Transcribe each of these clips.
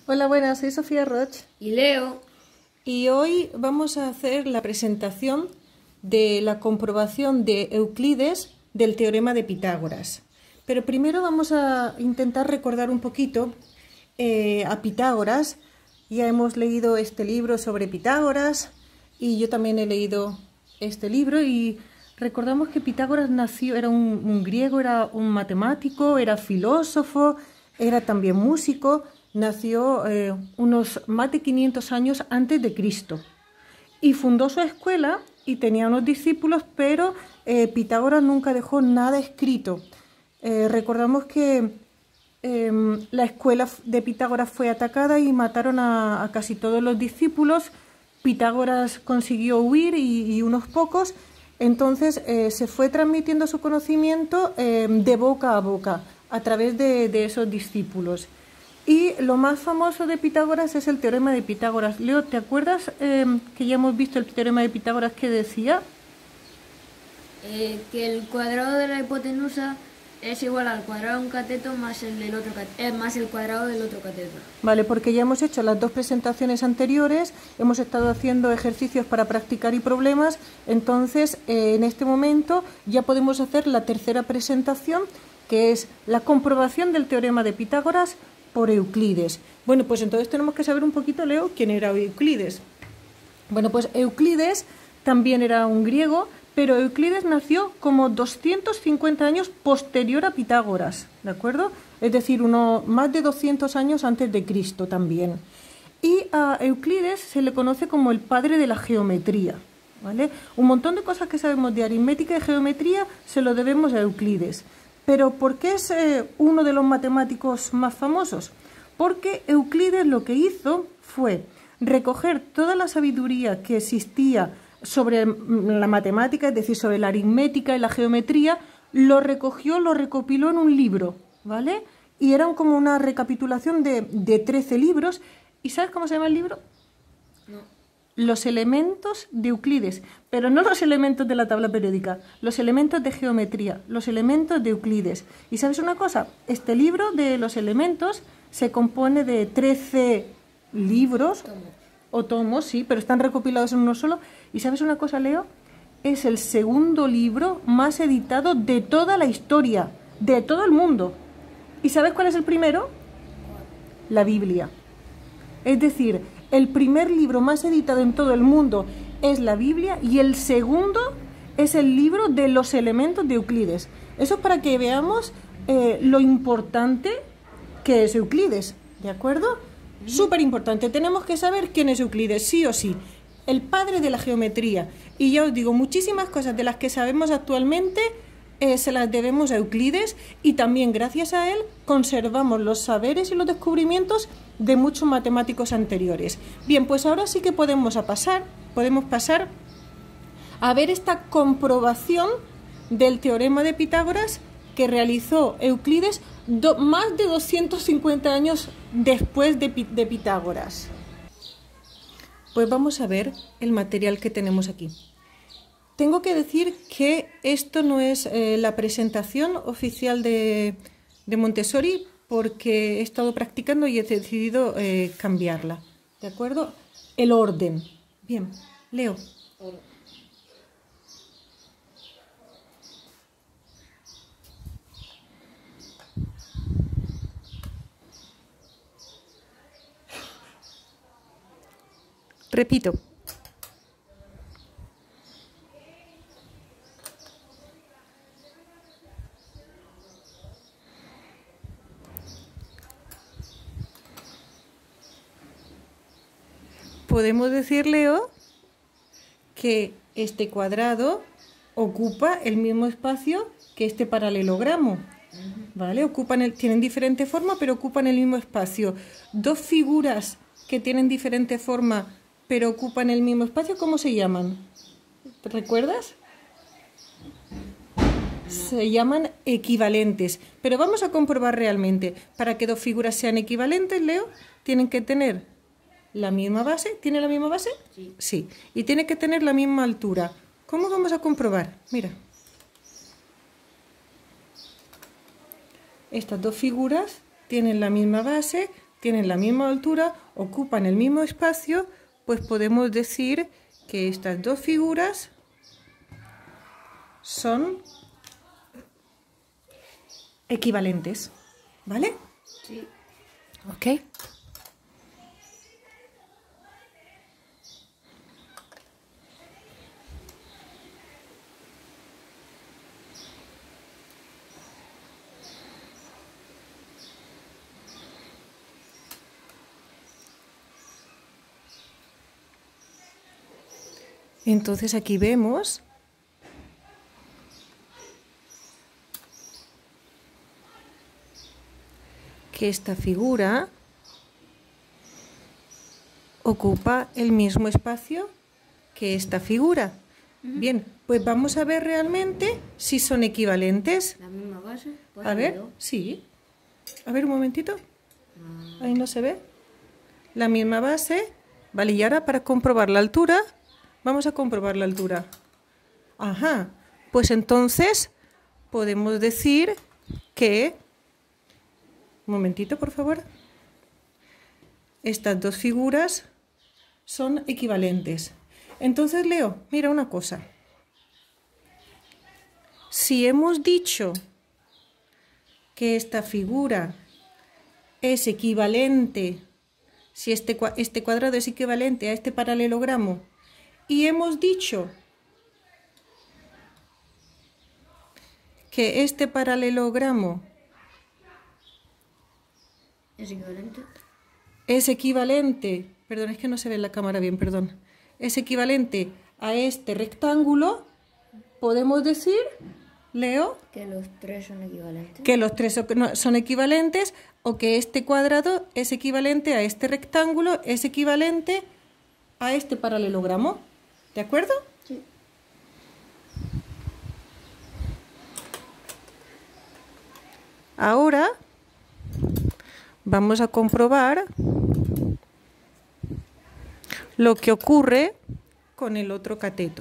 Hola, buenas, soy Sofía Roch y Leo. Y hoy vamos a hacer la presentación de la comprobación de Euclides del teorema de Pitágoras. Pero primero vamos a intentar recordar un poquito a Pitágoras. Ya hemos leído este libro sobre Pitágoras y yo también he leído este libro y recordamos que Pitágoras nació, era un griego, era un matemático, era filósofo, era también músico. Nació unos más de 500 años antes de Cristo y fundó su escuela y tenía unos discípulos, pero Pitágoras nunca dejó nada escrito. Recordamos que la escuela de Pitágoras fue atacada y mataron a casi todos los discípulos. Pitágoras consiguió huir y unos pocos, entonces se fue transmitiendo su conocimiento de boca a boca a través de esos discípulos. Y lo más famoso de Pitágoras es el teorema de Pitágoras. Leo, ¿te acuerdas que ya hemos visto el teorema de Pitágoras que decía? Que el cuadrado de la hipotenusa es igual al cuadrado de un cateto más el cuadrado del otro cateto. Vale, porque ya hemos hecho las dos presentaciones anteriores, hemos estado haciendo ejercicios para practicar y problemas, entonces en este momento ya podemos hacer la tercera presentación, que es la comprobación del teorema de Pitágoras por Euclides. Bueno, pues entonces tenemos que saber un poquito, Leo, quién era Euclides. Bueno, pues Euclides también era un griego, pero Euclides nació como 250 años posterior a Pitágoras, ¿de acuerdo? Es decir, más de 200 años antes de Cristo también. Y a Euclides se le conoce como el padre de la geometría, ¿vale? Un montón de cosas que sabemos de aritmética y geometría se lo debemos a Euclides. Pero ¿por qué es uno de los matemáticos más famosos? Porque Euclides lo que hizo fue recoger toda la sabiduría que existía sobre la matemática, es decir, sobre la aritmética y la geometría, lo recogió, lo recopiló en un libro, ¿vale? Y eran como una recapitulación de 13 libros. ¿Y sabes cómo se llama el libro? No. Los elementos de Euclides, pero no los elementos de la tabla periódica, los elementos de geometría, los elementos de Euclides. ¿Y sabes una cosa? Este libro de los elementos se compone de 13 libros o tomos, sí, pero están recopilados en uno solo. ¿Y sabes una cosa, Leo? Es el segundo libro más editado de toda la historia, de todo el mundo. ¿Y sabes cuál es el primero? La Biblia. Es decir, el primer libro más editado en todo el mundo es la Biblia y el segundo es el libro de los elementos de Euclides. Eso es para que veamos lo importante que es Euclides, ¿de acuerdo? Súper importante. Tenemos que saber quién es Euclides, sí o sí. El padre de la geometría. Y ya os digo, muchísimas cosas de las que sabemos actualmente se las debemos a Euclides y también gracias a él conservamos los saberes y los descubrimientos de muchos matemáticos anteriores. Bien, pues ahora sí que podemos pasar a ver esta comprobación del teorema de Pitágoras que realizó Euclides más de 250 años después de Pitágoras. Pues vamos a ver el material que tenemos aquí. Tengo que decir que esto no es la presentación oficial de Montessori porque he estado practicando y he decidido cambiarla. ¿De acuerdo? El orden. Bien, Leo. Repito. Podemos decir, Leo, que este cuadrado ocupa el mismo espacio que este paralelogramo, ¿vale? Tienen diferente forma, pero ocupan el mismo espacio. Dos figuras que tienen diferente forma, pero ocupan el mismo espacio, ¿cómo se llaman? ¿Te recuerdas? Se llaman equivalentes, pero vamos a comprobar realmente. Para que dos figuras sean equivalentes, Leo, tienen que tener la misma base. ¿Tiene la misma base? Sí. Sí. Y tiene que tener la misma altura. ¿Cómo vamos a comprobar? Mira. Estas dos figuras tienen la misma base, tienen la misma altura, ocupan el mismo espacio, pues podemos decir que estas dos figuras son equivalentes, ¿vale? Sí. Ok. Entonces aquí vemos que esta figura ocupa el mismo espacio que esta figura. Bien, pues vamos a ver realmente si son equivalentes. La misma base. A ver, sí. A ver un momentito. Ahí no se ve. La misma base. Vale, y ahora para comprobar la altura, vamos a comprobar la altura. Ajá, pues entonces podemos decir que... Un momentito, por favor. Estas dos figuras son equivalentes. Entonces, Leo, mira una cosa. Si hemos dicho que esta figura es equivalente, si este cuadrado es equivalente a este paralelogramo, y hemos dicho que este paralelogramo es equivalente, perdón, es que no se ve en la cámara bien, perdón, es equivalente a este rectángulo, podemos decir, Leo, que los tres son equivalentes. Que los tres son equivalentes, o que este cuadrado es equivalente a este rectángulo, es equivalente a este paralelogramo. ¿De acuerdo? Sí. Ahora vamos a comprobar lo que ocurre con el otro cateto.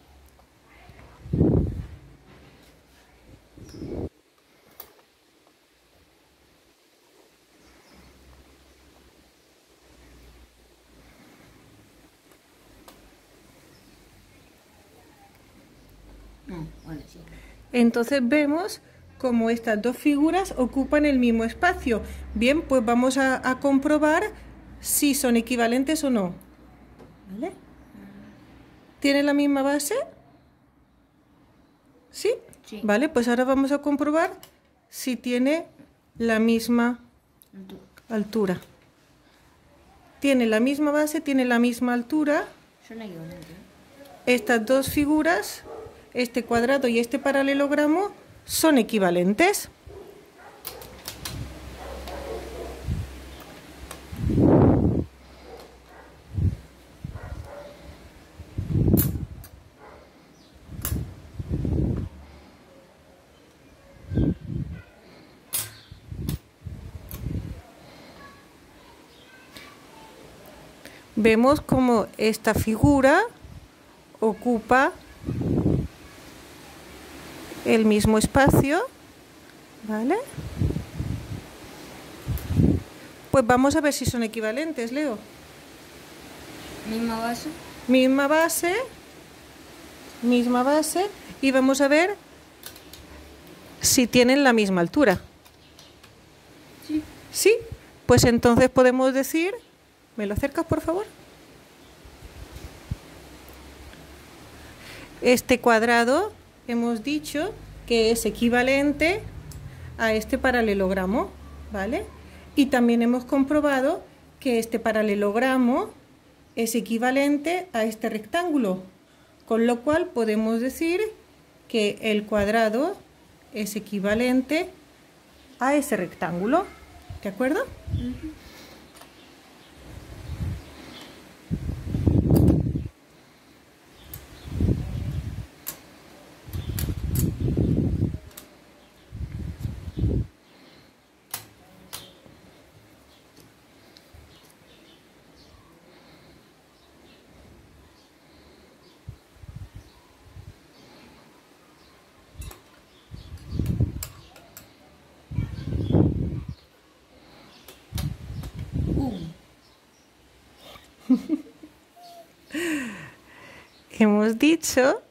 Vale, sí. Entonces vemos cómo estas dos figuras ocupan el mismo espacio. Bien, pues vamos a comprobar si son equivalentes o no. ¿Vale? ¿Tienen la misma base? ¿Sí? Sí. Vale, pues ahora vamos a comprobar si tiene la misma altura. Tiene la misma base, tiene la misma altura. Son equivalentes. Estas dos figuras, este cuadrado y este paralelogramo, son equivalentes. Vemos cómo esta figura ocupa el mismo espacio, ¿vale? Pues vamos a ver si son equivalentes, Leo. Misma base. Misma base, y vamos a ver si tienen la misma altura. Sí. ¿Sí? Pues entonces podemos decir... ¿Me lo acercas, por favor? Este cuadrado hemos dicho que es equivalente a este paralelogramo, ¿vale? Y también hemos comprobado que este paralelogramo es equivalente a este rectángulo, con lo cual podemos decir que el cuadrado es equivalente a ese rectángulo, ¿de acuerdo? ¡Pum! Hemos dicho,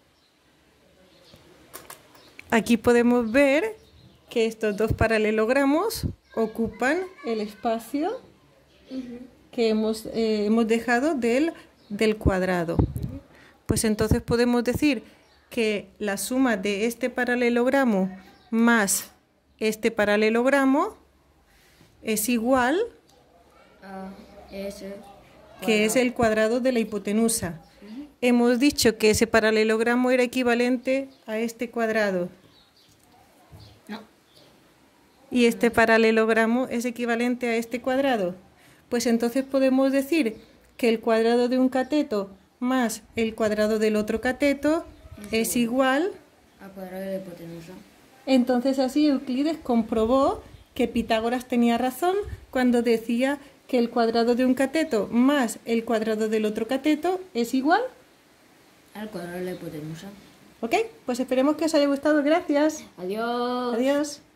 aquí podemos ver que estos dos paralelogramos ocupan el espacio que hemos dejado del cuadrado. Pues entonces podemos decir que la suma de este paralelogramo más este paralelogramo es igual A ese que es el cuadrado de la hipotenusa. Hemos dicho que ese paralelogramo era equivalente a este cuadrado. No. Y este paralelogramo es equivalente a este cuadrado. Pues entonces podemos decir que el cuadrado de un cateto más el cuadrado del otro cateto es igual. Al cuadrado de la hipotenusa. Entonces así Euclides comprobó que Pitágoras tenía razón cuando decía que el cuadrado de un cateto más el cuadrado del otro cateto es igual. Al cuadrado de la hipotenusa. ¿Ok? Pues esperemos que os haya gustado. Gracias. Adiós. Adiós.